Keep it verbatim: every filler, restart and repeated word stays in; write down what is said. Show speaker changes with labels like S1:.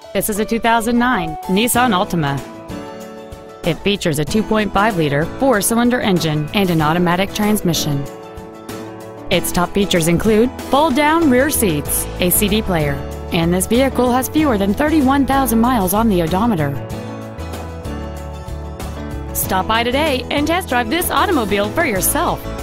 S1: This is a two thousand nine Nissan Altima. It features a two point five liter four-cylinder engine and an automatic transmission. Its top features include fold-down rear seats, a C D player, and this vehicle has fewer than thirty-one thousand miles on the odometer. Stop by today and test drive this automobile for yourself.